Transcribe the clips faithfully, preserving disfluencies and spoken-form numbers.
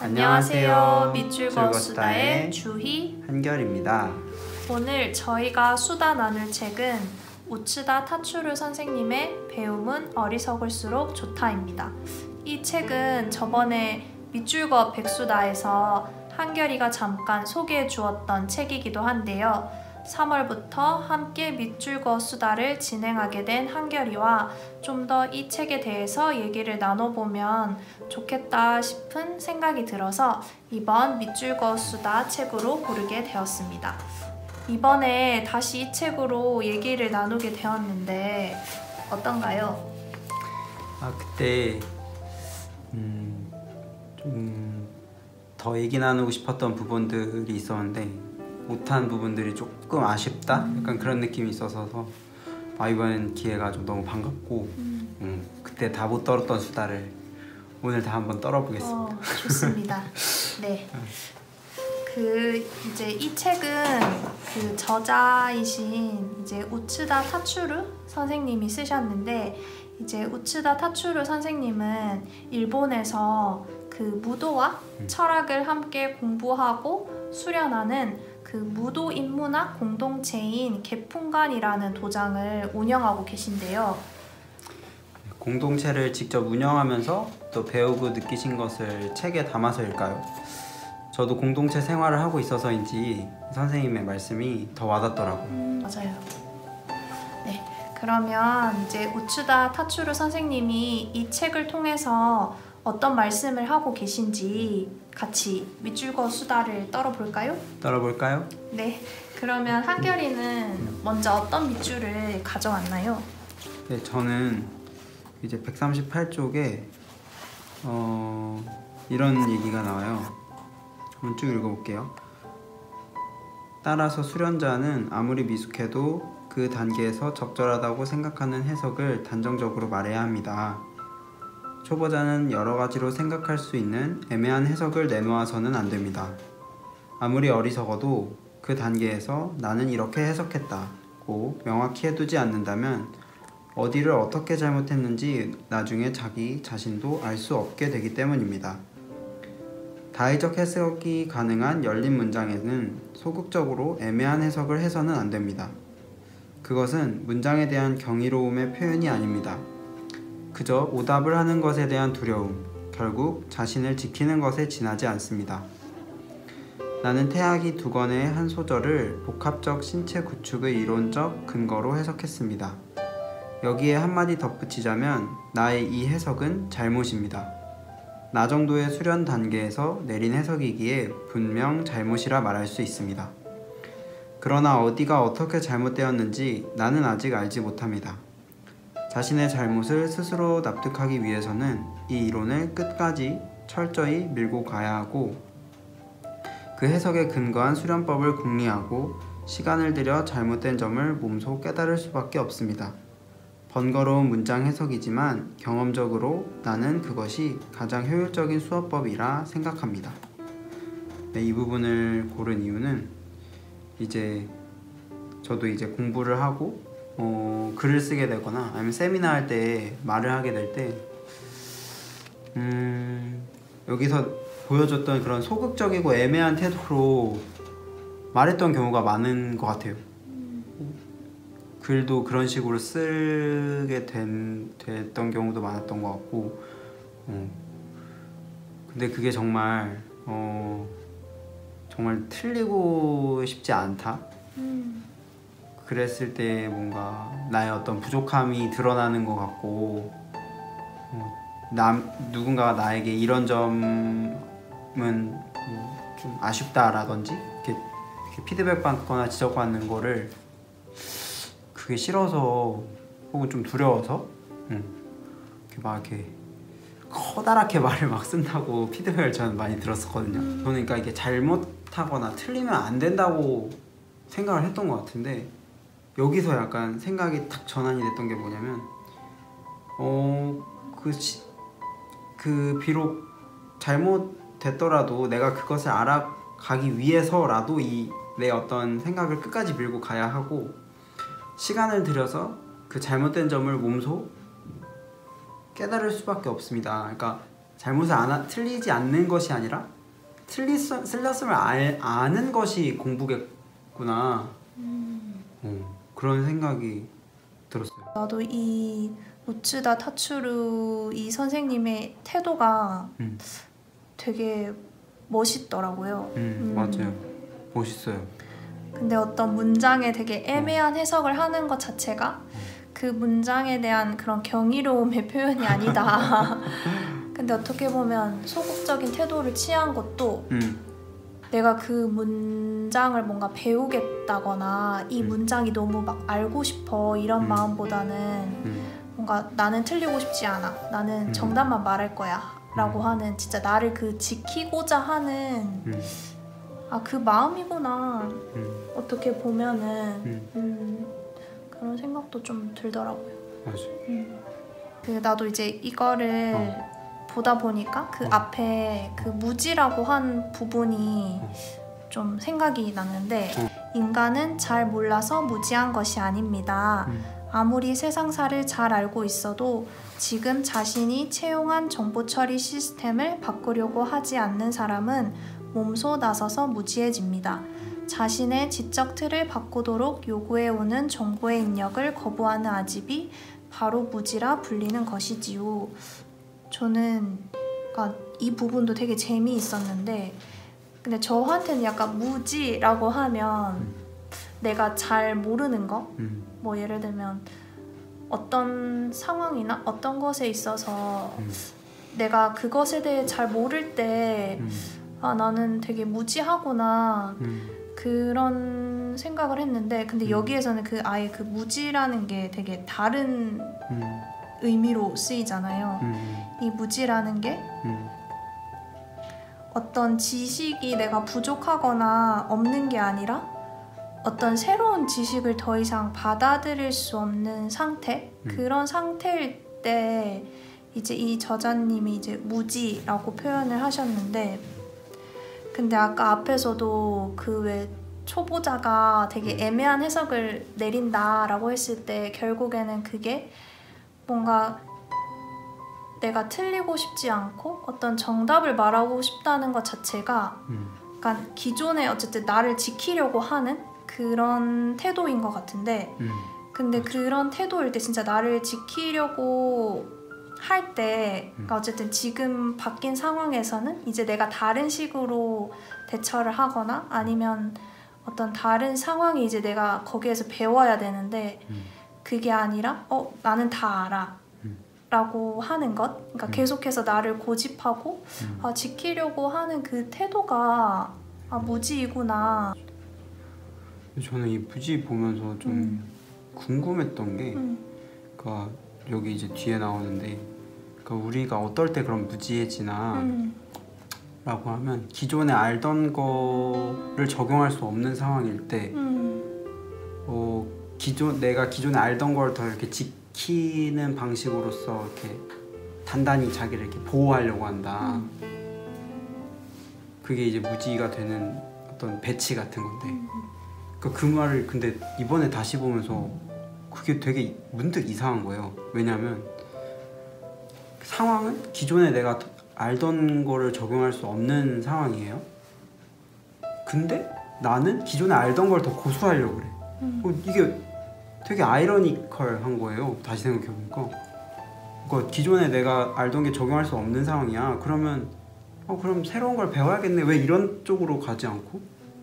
안녕하세요. 밑줄거 수다의 주희, 한결입니다. 오늘 저희가 수다 나눌 책은 우츠다 타츠루 선생님의 배움은 어리석을수록 좋다입니다. 이 책은 저번에 밑줄거 백수다에서 한결이가 잠깐 소개해 주었던 책이기도 한데요. 삼월부터 함께 밑줄거 수다를 진행하게 된 한결이와 좀 더 이 책에 대해서 얘기를 나눠보면 좋겠다 싶은 생각이 들어서 이번 밑줄거 수다 책으로 고르게 되었습니다. 이번에 다시 이 책으로 얘기를 나누게 되었는데 어떤가요? 아 그때 음, 좀 더 얘기 나누고 싶었던 부분들이 있었는데 못한 부분들이 조금 아쉽다? 약간 그런 느낌이 있어서 아, 이번 기회가 좀 너무 반갑고 음. 음, 그때 다 못 떨었던 수다를 오늘 다 한번 떨어보겠습니다. 어, 좋습니다. 네. 그 이제 이 책은 그 저자이신 이제 우츠다 타츠루 선생님이 쓰셨는데 이제 우츠다 타츠루 선생님은 일본에서 그 무도와 음. 철학을 함께 공부하고 수련하는 그 무도 인문학 공동체인 개풍관이라는 도장을 운영하고 계신데요. 공동체를 직접 운영하면서 또 배우고 느끼신 것을 책에 담아서일까요? 저도 공동체 생활을 하고 있어서인지 선생님의 말씀이 더 와닿더라고요. 음, 맞아요. 네, 그러면 이제 우츠다 타츠루 선생님이 이 책을 통해서 어떤 말씀을 하고 계신지 같이 밑줄거 수다를 떨어볼까요? 떨어볼까요? 네, 그러면 한결이는 먼저 어떤 밑줄을 가져왔나요? 네, 저는 이제 백삼십팔 쪽에 어, 이런 얘기가 나와요. 한번 쭉 읽어볼게요. 따라서 수련자는 아무리 미숙해도 그 단계에서 적절하다고 생각하는 해석을 단정적으로 말해야 합니다. 초보자는 여러 가지로 생각할 수 있는 애매한 해석을 내놓아서는 안 됩니다. 아무리 어리석어도 그 단계에서 나는 이렇게 해석했다고 명확히 해두지 않는다면 어디를 어떻게 잘못했는지 나중에 자기 자신도 알 수 없게 되기 때문입니다. 다의적 해석이 가능한 열린 문장에는 소극적으로 애매한 해석을 해서는 안 됩니다. 그것은 문장에 대한 경이로움의 표현이 아닙니다. 그저 오답을 하는 것에 대한 두려움, 결국 자신을 지키는 것에 지나지 않습니다. 나는 태학이 두 권의 한 소절을 복합적 신체 구축의 이론적 근거로 해석했습니다. 여기에 한마디 덧붙이자면 나의 이 해석은 잘못입니다. 나 정도의 수련 단계에서 내린 해석이기에 분명 잘못이라 말할 수 있습니다. 그러나 어디가 어떻게 잘못되었는지 나는 아직 알지 못합니다. 자신의 잘못을 스스로 납득하기 위해서는 이 이론을 끝까지 철저히 밀고 가야 하고 그 해석에 근거한 수련법을 궁리하고 시간을 들여 잘못된 점을 몸소 깨달을 수밖에 없습니다. 번거로운 문장 해석이지만 경험적으로 나는 그것이 가장 효율적인 수업법이라 생각합니다. 네, 이 부분을 고른 이유는 이제 저도 이제 공부를 하고 어, 글을 쓰게 되거나 아니면 세미나 할 때 말을 하게 될 때 음, 여기서 보여줬던 그런 소극적이고 애매한 태도로 말했던 경우가 많은 것 같아요. 글도 그런 식으로 쓰게 된, 됐던 경우도 많았던 것 같고 어. 근데 그게 정말 어, 정말 틀리고 싶지 않다? 음. 그랬을 때 뭔가 나의 어떤 부족함이 드러나는 것 같고 어, 남, 누군가가 나에게 이런 점은 어, 좀 아쉽다라든지 이렇게, 이렇게 피드백 받거나 지적받는 거를 그게 싫어서 혹은 좀 두려워서 응. 이렇게 막 이렇게 커다랗게 말을 막 쓴다고 피드백을 저는 많이 들었었거든요. 저는 그러니까 이게 잘못하거나 틀리면 안 된다고 생각을 했던 것 같은데 여기서 약간 생각이 탁 전환이 됐던 게 뭐냐면 어, 그, 시, 그 비록 잘못됐더라도 내가 그것을 알아가기 위해서라도 이 내 어떤 생각을 끝까지 밀고 가야 하고 시간을 들여서 그 잘못된 점을 몸소 깨달을 수밖에 없습니다. 그러니까 잘못을 안 하, 틀리지 않는 것이 아니라 틀리, 틀렸음을 알, 아는 것이 공부겠구나. 음. 어, 그런 생각이 들었어요. 나도 이 우츠다 타츠루 이 선생님의 태도가 음. 되게 멋있더라고요. 음, 음. 맞아요. 멋있어요. 근데 어떤 문장에 되게 애매한 해석을 하는 것 자체가 그 문장에 대한 그런 경이로움의 표현이 아니다. 근데 어떻게 보면 소극적인 태도를 취한 것도 음. 내가 그 문장을 뭔가 배우겠다거나 이 음. 문장이 너무 막 알고 싶어 이런 음. 마음보다는 음. 뭔가 나는 틀리고 싶지 않아. 나는 음. 정답만 말할 거야. 라고 음. 하는 진짜 나를 그 지키고자 하는 음. 아, 그 마음이구나. 음. 어떻게 보면은 음. 음, 그런 생각도 좀 들더라고요. 맞아. 음. 그 나도 이제 이거를 어. 보다 보니까 그 어. 앞에 그 무지라고 한 부분이 어. 좀 생각이 났는데 어. 인간은 잘 몰라서 무지한 것이 아닙니다. 음. 아무리 세상사를 잘 알고 있어도 지금 자신이 채용한 정보 처리 시스템을 바꾸려고 하지 않는 사람은 몸소 나서서 무지해집니다. 자신의 지적 틀을 바꾸도록 요구해오는 정보의 입력을 거부하는 아집이 바로 무지라 불리는 것이지요. 저는 그러니까 이 부분도 되게 재미있었는데 근데 저한테는 약간 무지라고 하면 음. 내가 잘 모르는 거? 음. 뭐 예를 들면 어떤 상황이나 어떤 것에 있어서 음. 내가 그것에 대해 잘 모를 때 음. 아, 나는 되게 무지하구나 음. 그런 생각을 했는데 근데 음. 여기에서는 그 아예 그 무지라는 게 되게 다른 음. 의미로 쓰이잖아요. 음. 이 무지라는 게 음. 어떤 지식이 내가 부족하거나 없는 게 아니라 어떤 새로운 지식을 더 이상 받아들일 수 없는 상태? 음. 그런 상태일 때 이제 이 저자님이 이제 무지라고 표현을 하셨는데 근데 아까 앞에서도 그 왜 초보자가 되게 애매한 해석을 내린다라고 했을 때 결국에는 그게 뭔가 내가 틀리고 싶지 않고 어떤 정답을 말하고 싶다는 것 자체가 음. 약간 기존에 어쨌든 나를 지키려고 하는 그런 태도인 것 같은데 음. 근데 맞아. 그런 태도일 때 진짜 나를 지키려고 할 때 그러니까 어쨌든 지금 바뀐 상황에서는 이제 내가 다른 식으로 대처를 하거나 아니면 어떤 다른 상황이 이제 내가 거기에서 배워야 되는데 음. 그게 아니라 어 나는 다 알아 음. 라고 하는 것 그러니까 음. 계속해서 나를 고집하고 음. 아, 지키려고 하는 그 태도가 아 무지이구나. 저는 이 무지 보면서 좀 음. 궁금했던 게 음. 그러니까 여기 이제 뒤에 나오는데 그러니까 우리가 어떨 때 그런 무지해지나 음. 라고 하면 기존에 알던 거를 적용할 수 없는 상황일 때 음. 어, 기존 내가 기존에 알던 걸 더 이렇게 지키는 방식으로서 이렇게 단단히 자기를 이렇게 보호하려고 한다. 음. 그게 이제 무지가 되는 어떤 배치 같은 건데 음. 그, 그 말을 근데 이번에 다시 보면서 그게 되게 문득 이상한 거예요. 왜냐하면 상황은 기존에 내가 알던 거를 적용할 수 없는 상황이에요. 근데 나는 기존에 알던 걸 더 고수하려고 그래. 음. 어, 이게 되게 아이러니컬한 거예요. 다시 생각해보니까. 그러니까 기존에 내가 알던 게 적용할 수 없는 상황이야. 그러면 어 그럼 새로운 걸 배워야겠네. 왜 이런 쪽으로 가지 않고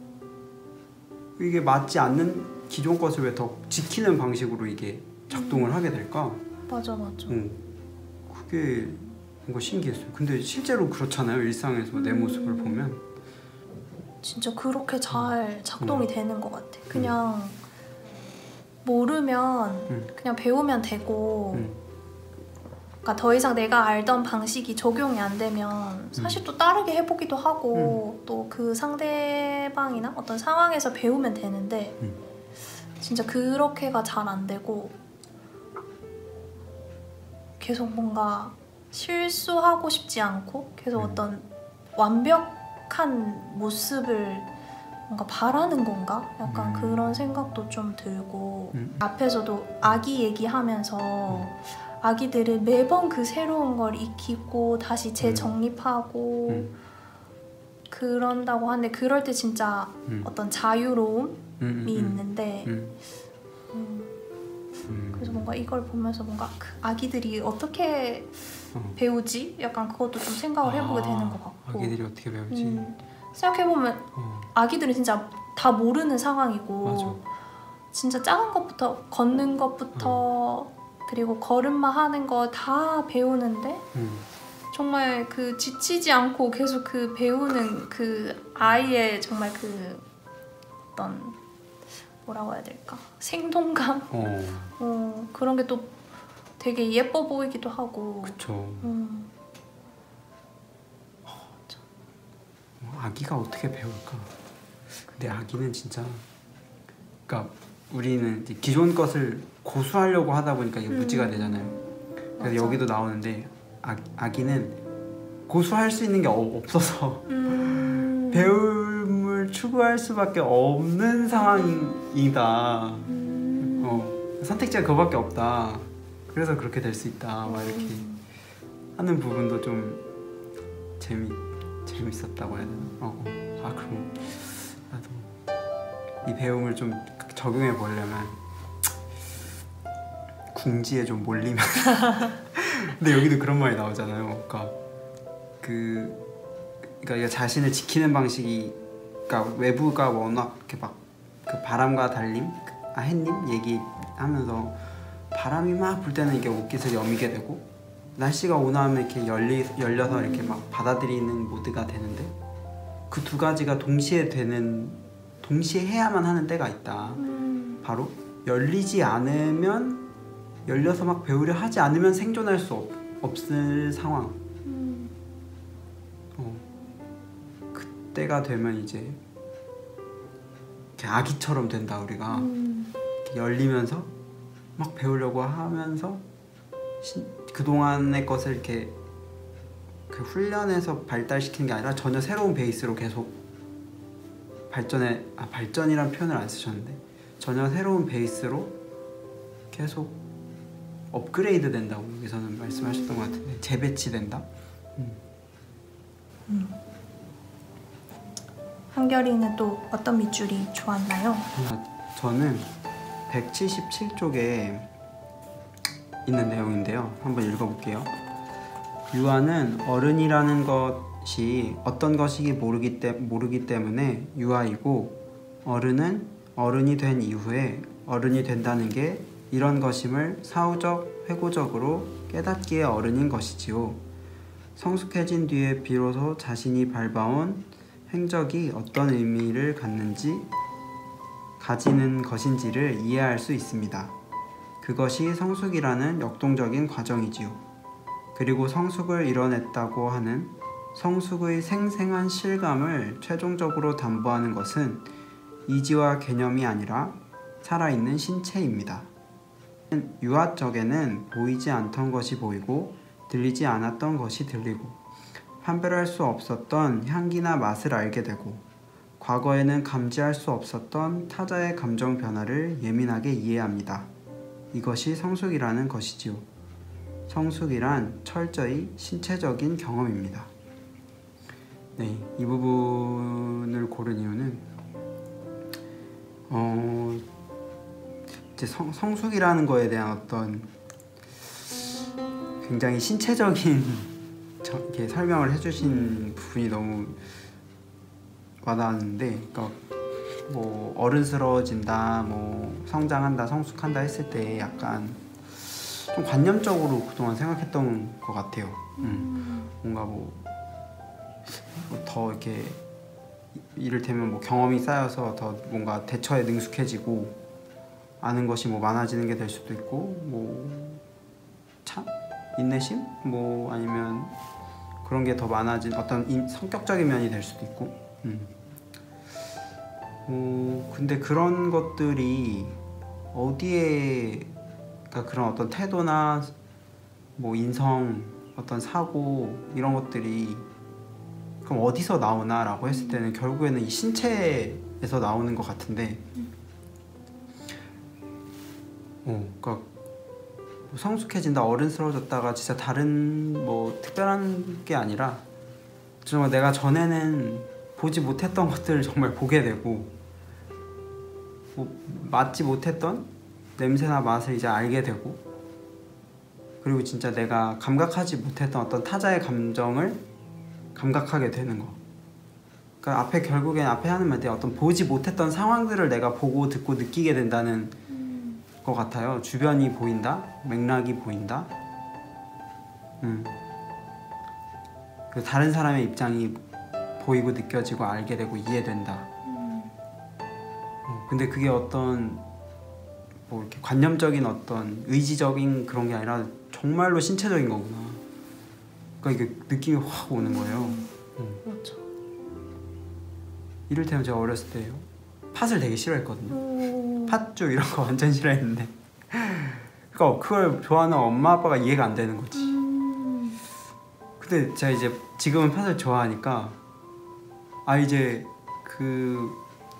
이게 맞지 않는 기존 것을 왜 더 지키는 방식으로 이게 작동을 음. 하게 될까? 맞아 맞아. 어, 그게 뭔가 신기했어요. 근데 실제로 그렇잖아요. 일상에서 내 음. 모습을 보면 진짜 그렇게 잘 작동이 음. 되는 것 같아. 그냥 모르면 음. 그냥 배우면 되고 음. 그러니까 더 이상 내가 알던 방식이 적용이 안 되면 사실 또 다르게 해보기도 하고 또 그 상대방이나 어떤 상황에서 배우면 되는데 음. 진짜 그렇게가 잘 안 되고 계속 뭔가 실수하고 싶지 않고 계속 음. 어떤 완벽한 모습을 뭔가 바라는 건가? 약간 음. 그런 생각도 좀 들고 음. 앞에서도 아기 얘기하면서 아기들은 매번 그 새로운 걸 익히고 다시 재정립하고 음. 그런다고 하는데 그럴 때 진짜 음. 어떤 자유로움이 음, 음, 음. 있는데 음. 음, 음. 그래서 뭔가 이걸 보면서 뭔가 그 아기들이 어떻게 어. 배우지? 약간 그것도 좀 생각을 해보게 아, 되는 것 같고 아기들이 어떻게 배우지? 음, 생각해보면 어. 아기들은 진짜 다 모르는 상황이고 맞아. 진짜 작은 것부터 걷는 것부터 그리고 걸음마 하는 거 다 배우는데 음. 정말 그 지치지 않고 계속 그 배우는 그 아이의 정말 그 어떤 뭐라고 해야 될까 생동감 어. 어, 그런 게 또 되게 예뻐 보이기도 하고 그쵸. 음. 아기가 어떻게 배울까? 근데 아기는 진짜 그러니까 우리는 이제 기존 것을 고수하려고 하다 보니까 이게 음. 무지가 되잖아요. 그래서 맞아. 여기도 나오는데 아, 아기는 고수할 수 있는 게 어- 없어서 음. 배움을 추구할 수밖에 없는 상황이다. 음. 어, 선택지가 그거밖에 없다. 그래서 그렇게 될 수 있다. 막 이렇게 음. 하는 부분도 좀 재미 재밌었다고 해야 되나? 어, 어. 아 그럼 나도 이 배움을 좀 적용해 보려면 궁지에 좀 몰리면 근데 여기도 그런 말이 나오잖아요. 그러니까 그 그러니까 자신을 지키는 방식이 그러니까 외부가 워낙 이렇게 막 그 바람과 달림, 아 햇님 얘기하면서 바람이 막 불 때는 이게 옷깃을 여미게 되고 날씨가 온화하면 이렇게 열리 열려서 이렇게 막 받아들이는 모드가 되는데 그 두 가지가 동시에 되는 동시에 해야만 하는 때가 있다. 음. 바로 열리지 않으면 열려서 막 배우려 하지 않으면 생존할 수 없, 없을 상황. 음. 어. 그때가 되면 이제 이렇게 아기처럼 된다 우리가. 음. 이렇게 열리면서 막 배우려고 하면서 시, 그동안의 것을 이렇게 그 훈련해서 발달시키는 게 아니라 전혀 새로운 베이스로 계속 발전해 아 발전이란 표현을 안 쓰셨는데 전혀 새로운 베이스로 계속 업그레이드 된다고 여기서는 말씀하셨던 것 같은데 재배치된다. 음. 음. 한결이는 또 어떤 밑줄이 좋았나요? 아, 저는 백칠십칠 쪽에 있는 내용인데요. 한번 읽어볼게요. 유아는 어른이라는 것이 어떤 것이기 모르기, 때, 모르기 때문에 유아이고 어른은 어른이 된 이후에 어른이 된다는 게 이런 것임을 사후적, 회고적으로 깨닫기에 어른인 것이지요. 성숙해진 뒤에 비로소 자신이 밟아온 행적이 어떤 의미를 갖는지 가지는 것인지를 이해할 수 있습니다. 그것이 성숙이라는 역동적인 과정이지요. 그리고 성숙을 이뤄냈다고 하는 성숙의 생생한 실감을 최종적으로 담보하는 것은 이지와 개념이 아니라 살아있는 신체입니다. 유아적에는 보이지 않던 것이 보이고 들리지 않았던 것이 들리고 판별할 수 없었던 향기나 맛을 알게 되고 과거에는 감지할 수 없었던 타자의 감정 변화를 예민하게 이해합니다. 이것이 성숙이라는 것이지요. 성숙이란 철저히 신체적인 경험입니다. 네, 이 부분을 고른 이유는 어, 이제 성, 성숙이라는 거에 대한 어떤 굉장히 신체적인 저, 이렇게 설명을 해주신 부분이 너무 와닿았는데, 그러니까 뭐 어른스러워진다, 뭐 성장한다, 성숙한다 했을 때 약간 좀 관념적으로 그동안 생각했던 것 같아요. 음. 뭔가 뭐 더 이렇게 이를테면 뭐 경험이 쌓여서 더 뭔가 대처에 능숙해지고 아는 것이 뭐 많아지는 게 될 수도 있고 뭐 참 인내심 뭐 아니면 그런 게 더 많아진 어떤 인, 성격적인 면이 될 수도 있고. 음. 어, 근데 그런 것들이 어디에 그러니까 그런 어떤 태도나 뭐 인성 어떤 사고 이런 것들이 그럼 어디서 나오나 라고 했을 때는 결국에는 이 신체에서 나오는 것 같은데 어, 그러니까 성숙해진다, 어른스러워졌다가 진짜 다른 뭐 특별한 게 아니라 정말 내가 전에는 보지 못했던 것들을 정말 보게 되고 뭐 맡지 못했던 냄새나 맛을 이제 알게 되고, 그리고 진짜 내가 감각하지 못했던 어떤 타자의 감정을 감각하게 되는 거. 그러니까 앞에 결국엔 앞에 하는 말인데 어떤 보지 못했던 상황들을 내가 보고 듣고 느끼게 된다는 음. 것 같아요. 주변이 보인다, 맥락이 보인다. 음. 그 다른 사람의 입장이 보이고 느껴지고 알게 되고 이해된다. 음. 어, 근데 그게 어떤 뭐 이렇게 관념적인 어떤 의지적인 그런 게 아니라 정말로 신체적인 거구나. 그러니까 이게 느낌이 확 오는 거예요. 음. 음. 그렇죠. 이를테면 제가 어렸을 때요, 팥을 되게 싫어했거든요. 오. 팥죽 이런 거 완전 싫어했는데 그러니까 그걸 좋아하는 엄마 아빠가 이해가 안 되는 거지. 음. 근데 제가 이제 지금은 팥을 좋아하니까 아 이제 그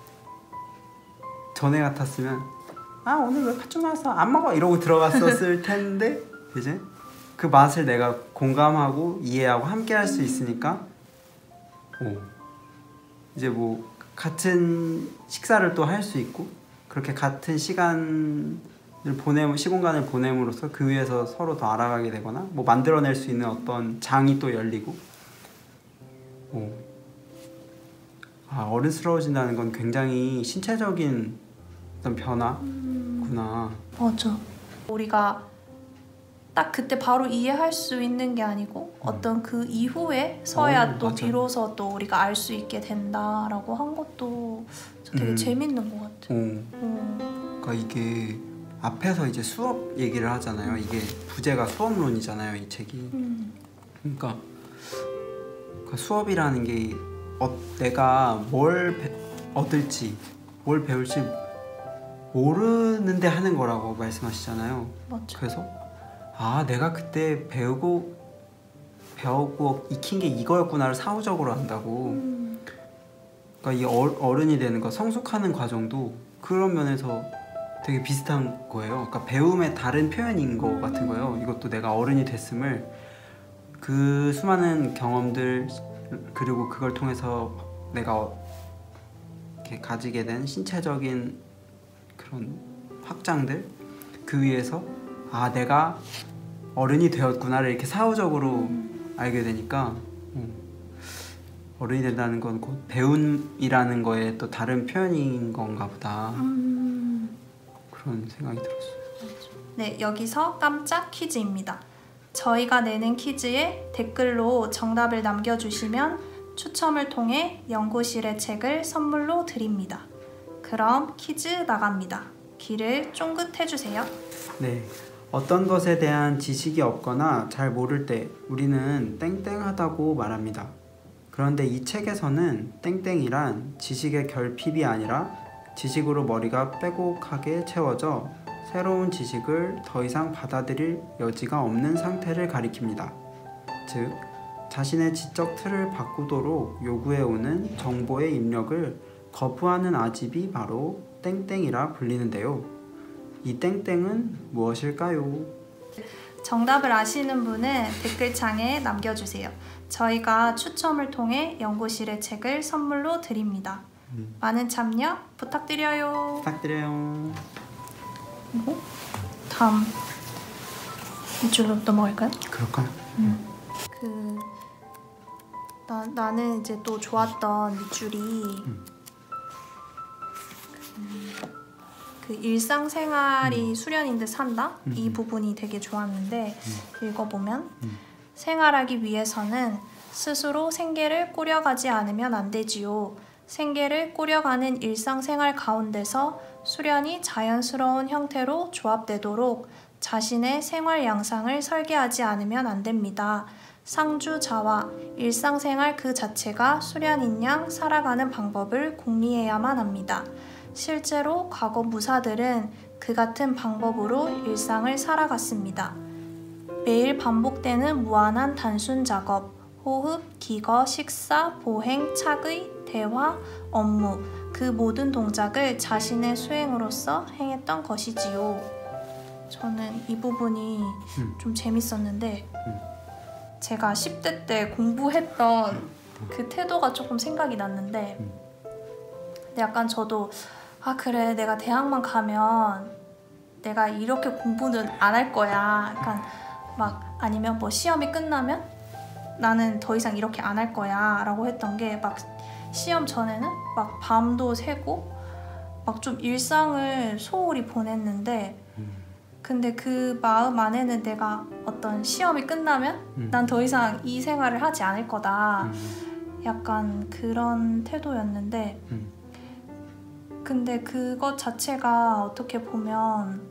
전에 같았으면 아 오늘 왜 팥죽 나왔어? 안 먹어! 이러고 들어갔었을 텐데 이제 그 맛을 내가 공감하고 이해하고 함께 할 수 있으니까 오. 이제 뭐 같은 식사를 또 할 수 있고, 그렇게 같은 시간을 보내 시공간을 보냄으로써 그 위에서 서로 더 알아가게 되거나 뭐 만들어낼 수 있는 어떤 장이 또 열리고. 오. 아, 어른스러워진다는 건 굉장히 신체적인 어떤 변화구나. 음... 맞아. 우리가 딱 그때 바로 이해할 수 있는 게 아니고 음. 어떤 그 이후에서야 어, 또 맞아. 비로소 또 우리가 알 수 있게 된다라고 한 것도 되게 음. 재밌는 것 같아. 어. 어. 그러니까 이게 앞에서 이제 수업 얘기를 하잖아요. 이게 부제가 수업론이잖아요, 이 책이. 음. 그러니까, 그러니까 수업이라는 게 어, 내가 뭘 배, 얻을지, 뭘 배울지 모르는데 하는 거라고 말씀하시잖아요. 맞죠. 그래서 아 내가 그때 배우고 배우고 익힌 게 이거였구나를 사후적으로 안다고. 음. 그러니까 이 어른이 되는 거, 성숙하는 과정도 그런 면에서 되게 비슷한 거예요. 그러니까 배움의 다른 표현인 거 같은 거예요. 이것도 내가 어른이 됐음을 그 수많은 경험들 그리고 그걸 통해서 내가 이렇게 가지게 된 신체적인 그런 확장들 그 위에서 아 내가 어른이 되었구나를 이렇게 사후적으로 음. 알게 되니까 어, 어른이 된다는 건 곧 배움이라는 거에 또 다른 표현인 건가 보다. 음. 그런 생각이 들었어요. 네, 여기서 깜짝 퀴즈입니다. 저희가 내는 퀴즈에 댓글로 정답을 남겨주시면 추첨을 통해 연구실의 책을 선물로 드립니다. 그럼 퀴즈 나갑니다. 귀를 쫑긋해주세요. 네, 어떤 것에 대한 지식이 없거나 잘 모를 때 우리는 땡땡하다고 말합니다. 그런데 이 책에서는 땡땡이란 지식의 결핍이 아니라 지식으로 머리가 빼곡하게 채워져 새로운 지식을 더 이상 받아들일 여지가 없는 상태를 가리킵니다. 즉, 자신의 지적 틀을 바꾸도록 요구해오는 정보의 입력을 거부하는 아집이 바로 땡땡이라 불리는데요. 이 땡땡은 무엇일까요? 정답을 아시는 분은 댓글창에 남겨주세요. 저희가 추첨을 통해 연구실의 책을 선물로 드립니다. 음. 많은 참여 부탁드려요. 부탁드려요. 그리고 다음 밑줄로 넘어갈까요? 그럴까요? 음. 그 나, 나는 이제 또 좋았던 밑줄이 음. 그, 그 일상생활이 음. 수련인 듯 산다? 음. 이 부분이 되게 좋았는데 음. 읽어보면 음. 생활하기 위해서는 스스로 생계를 꾸려가지 않으면 안 되지요. 생계를 꾸려가는 일상생활 가운데서 수련이 자연스러운 형태로 조합되도록 자신의 생활 양상을 설계하지 않으면 안 됩니다. 상주자와 일상생활 그 자체가 수련인 양 살아가는 방법을 공리해야만 합니다. 실제로 과거 무사들은 그 같은 방법으로 일상을 살아갔습니다. 매일 반복되는 무한한 단순 작업, 호흡, 기거, 식사, 보행, 착의, 대화, 업무, 그 모든 동작을 자신의 수행으로서 행했던 것이지요. 저는 이 부분이 음. 좀 재밌었는데 음. 제가 십 대 때 공부했던 그 태도가 조금 생각이 났는데 음. 근데 약간 저도 아 그래 내가 대학만 가면 내가 이렇게 공부는 안 할 거야. 약간 막 아니면 뭐 시험이 끝나면 나는 더 이상 이렇게 안 할 거야 라고 했던 게 막 시험 전에는 막 밤도 새고 막 좀 일상을 소홀히 보냈는데 근데 그 마음 안에는 내가 어떤 시험이 끝나면 음. 난 더 이상 이 생활을 하지 않을 거다. 음. 약간 그런 태도였는데 음. 근데 그것 자체가 어떻게 보면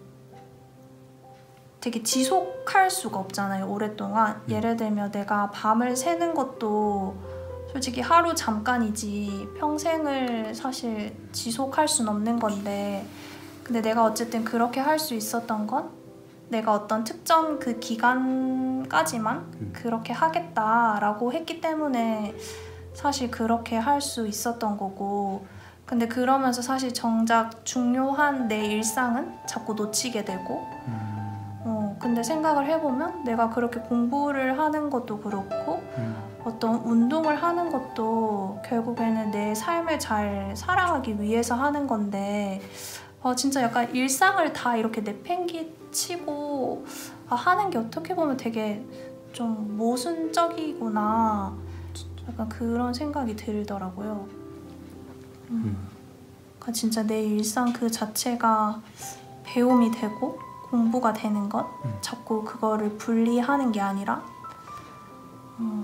되게 지속할 수가 없잖아요. 오랫동안. 음. 예를 들면 내가 밤을 새는 것도 솔직히 하루 잠깐이지 평생을 사실 지속할 순 없는 건데 근데 내가 어쨌든 그렇게 할 수 있었던 건 내가 어떤 특정 그 기간까지만 음. 그렇게 하겠다라고 했기 때문에 사실 그렇게 할 수 있었던 거고 근데 그러면서 사실 정작 중요한 내 일상은 자꾸 놓치게 되고 음. 어, 근데 생각을 해보면 내가 그렇게 공부를 하는 것도 그렇고 음. 어떤 운동을 하는 것도 결국에는 내 삶을 잘 살아가기 위해서 하는 건데 아, 진짜 약간 일상을 다 이렇게 내팽개치고 아, 하는 게 어떻게 보면 되게 좀 모순적이구나 약간 그런 생각이 들더라고요. 음. 음. 그러니까 진짜 내 일상 그 자체가 배움이 되고 공부가 되는 것 음. 자꾸 그거를 분리하는 게 아니라 음,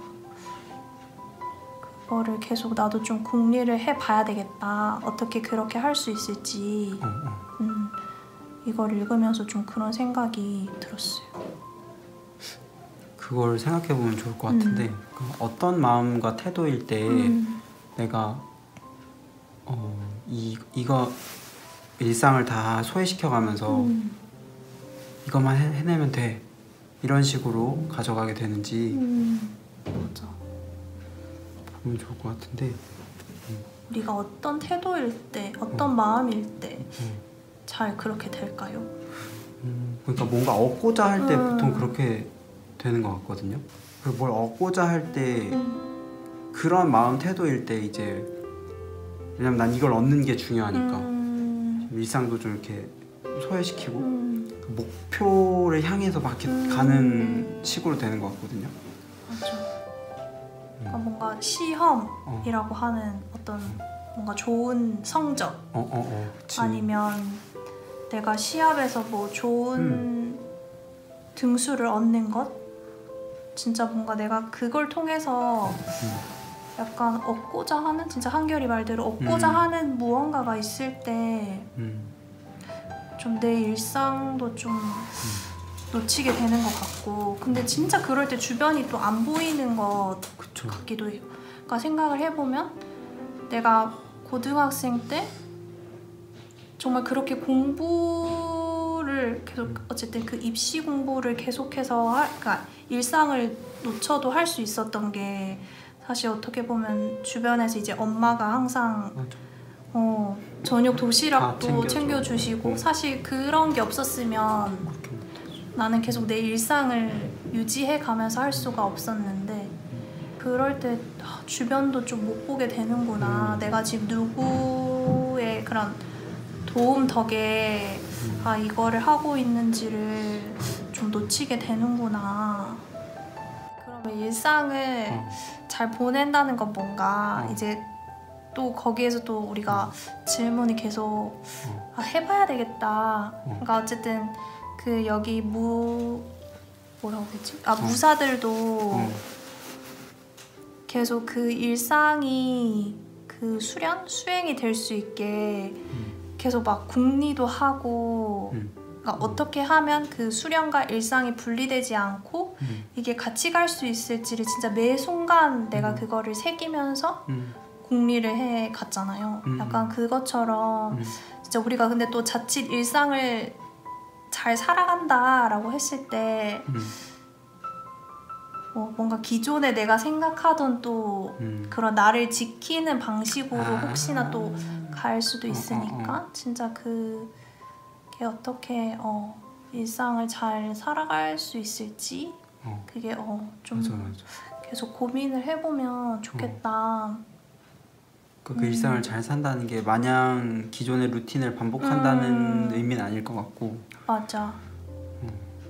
그거를 계속 나도 좀 궁리를 해봐야 되겠다. 어떻게 그렇게 할 수 있을지 어, 어. 음, 이걸 읽으면서 좀 그런 생각이 들었어요. 그걸 생각해보면 좋을 것 같은데 음. 그 어떤 마음과 태도일 때 음. 내가 어, 이, 이거 일상을 다 소외시켜가면서 음. 이것만 해, 해내면 돼 이런 식으로 가져가게 되는지 음. 맞아. 보면 좋을 것 같은데 우리가 어떤 태도일 때, 어떤 어. 마음일 때 잘 음. 그렇게 될까요? 음, 그러니까 뭔가 얻고자 할 때 음. 보통 그렇게 되는 것 같거든요. 그리고 뭘 얻고자 할 때 음. 그런 마음 태도일 때 이제 왜냐면 난 이걸 얻는 게 중요하니까 음. 일상도 좀 이렇게 소외시키고 음. 그 목표를 향해서 막 이렇게 음. 가는 식으로 되는 것 같거든요. 맞아. 그러니까 음. 뭔가 시험이라고 어. 하는 어떤 뭔가 좋은 성적 어, 어, 어. 그치. 아니면 내가 시합에서 뭐 좋은 음. 등수를 얻는 것 진짜 뭔가 내가 그걸 통해서 음. 약간 얻고자 하는 진짜 한결이 말대로 얻고자 음. 하는 무언가가 있을 때 좀 내 음. 일상도 좀 음. 놓치게 되는 것 같고 근데 진짜 그럴 때 주변이 또 안 보이는 것 그쵸. 같기도 해요. 그러니까 생각을 해보면 내가 고등학생 때 정말 그렇게 공부를 계속 어쨌든 그 입시 공부를 계속해서 할, 그러니까 일상을 놓쳐도 할 수 있었던 게 사실 어떻게 보면 주변에서 이제 엄마가 항상 맞아. 어, 저녁 도시락도 챙겨줘. 챙겨주시고 응. 사실 그런 게 없었으면 그렇게 못하지. 나는 계속 내 일상을 유지해 가면서 할 수가 없었는데 그럴 때 아, 주변도 좀 못 보게 되는구나. 음. 내가 지금 누구의 그런 도움 덕에 음. 아 이거를 하고 있는지를 좀 놓치게 되는구나. 그러면 일상을 어. 잘 보낸다는 건 뭔가 어. 이제 또 거기에서 또 우리가 질문이 계속 어. 아, 해봐야 되겠다. 어. 그러니까 어쨌든 그 여기 무 뭐라고 했지? 아 어. 무사들도 어. 계속 그 일상이 그 수련 수행이 될 수 있게 음. 계속 막 궁리도 하고. 음. 그러니까 어떻게 하면 그 수련과 일상이 분리되지 않고 음. 이게 같이 갈 수 있을지를 진짜 매 순간 내가 음. 그거를 새기면서 음. 궁리를 해 갔잖아요. 음. 약간 그것처럼 음. 진짜 우리가 근데 또 자칫 일상을 잘 살아간다라고 했을 때 음. 뭐 뭔가 기존에 내가 생각하던 또 음. 그런 나를 지키는 방식으로 아. 혹시나 또 갈 수도 어, 있으니까 어, 어. 진짜 그게 어떻게 어 일상을 잘 살아갈 수 있을지 어. 그게 어, 좀 맞아, 맞아. 계속 고민을 해보면 좋겠다. 어. 그, 그 일상을 잘 산다는 게 마냥 기존의 루틴을 반복한다는 음. 의미는 아닐 것 같고. 맞아. 어.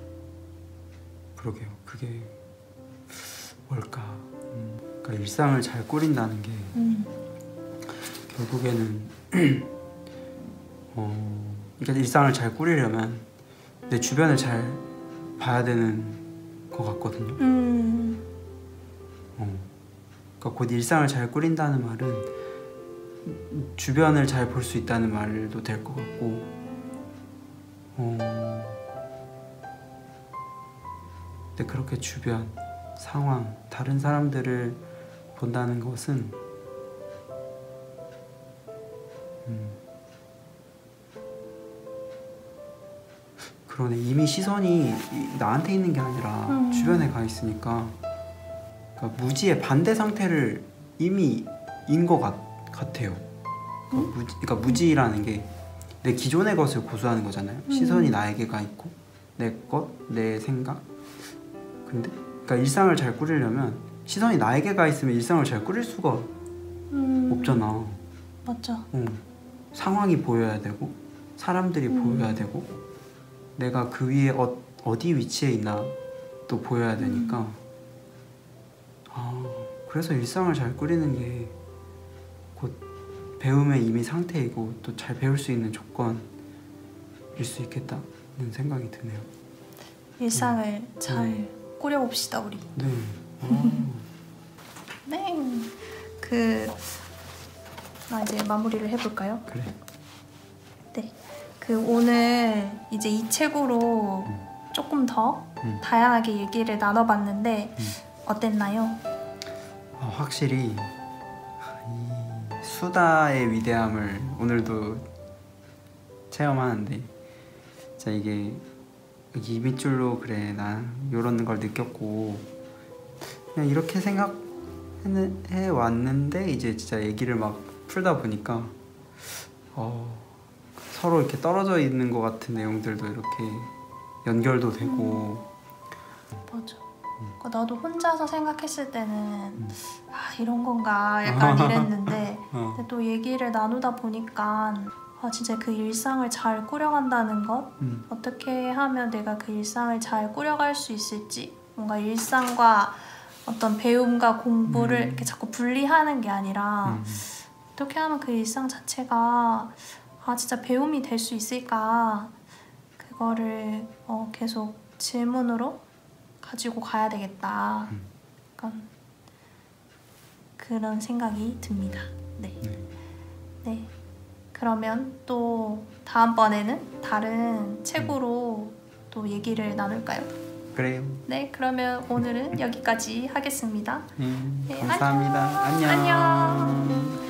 그러게요. 그게 뭘까? 음. 그러니까 일상을 잘 꾸린다는 게 음. 결국에는 어, 그러니까 일상을 잘 꾸리려면 내 주변을 잘 봐야 되는 것 같거든요. 음. 어. 그러니까 곧 일상을 잘 꾸린다는 말은 주변을 잘 볼 수 있다는 말도 될 것 같고, 어... 근데 그렇게 주변, 상황, 다른 사람들을 본다는 것은 음... 그러네. 이미 시선이 나한테 있는 게 아니라 음. 주변에 가 있으니까, 그러니까 무지의 반대 상태를 이미 인 것 같, 같아요. 그러니까, 음? 무지, 그러니까 무지라는 게 내 기존의 것을 고수하는 거잖아요. 음. 시선이 나에게 가 있고 내 것, 내 생각. 근데 그러니까 일상을 잘 꾸리려면 시선이 나에게 가 있으면 일상을 잘 꾸릴 수가 음. 없잖아. 맞아. 어. 상황이 보여야 되고 사람들이 음. 보여야 되고 내가 그 위에 어, 어디 위치에 있나 또 보여야 되니까 음. 아, 그래서 일상을 잘 꾸리는 게 곧 배움의 이미 상태이고 또 잘 배울 수 있는 조건일 수 있겠다는 생각이 드네요. 일상을 음. 잘 음. 꾸려봅시다 우리. 네. 아. 네. 그, 나 이제 마무리를 해볼까요? 그래. 네. 그 오늘 이제 이 책으로 음. 조금 더 음. 다양하게 얘기를 나눠봤는데 음. 어땠나요? 아, 확실히 이 수다의 위대함을 오늘도 체험하는데 진짜 이게 이 밑줄로 그래 나 이런 걸 느꼈고 그냥 이렇게 생각해 왔는데 이제 진짜 얘기를 막 풀다 보니까 어, 서로 이렇게 떨어져 있는 것 같은 내용들도 이렇게 연결도 되고 맞아. 그러니까 나도 혼자서 생각했을 때는 음. 아 이런 건가 약간 이랬는데 어. 근데 또 얘기를 나누다 보니까 아 진짜 그 일상을 잘 꾸려간다는 것 음. 어떻게 하면 내가 그 일상을 잘 꾸려갈 수 있을지 뭔가 일상과 어떤 배움과 공부를 음. 이렇게 자꾸 분리하는 게 아니라 음. 어떻게 하면 그 일상 자체가 아 진짜 배움이 될 수 있을까 그거를 어, 계속 질문으로 가지고 가야 되겠다 음. 약간 그런 생각이 듭니다. 네. 네. 네. 그러면 또 다음번에는 다른 책으로 또 얘기를 나눌까요? 그래요. 네, 그러면 오늘은 여기까지 하겠습니다. 음, 네, 감사합니다. 안녕. 안녕. 안녕.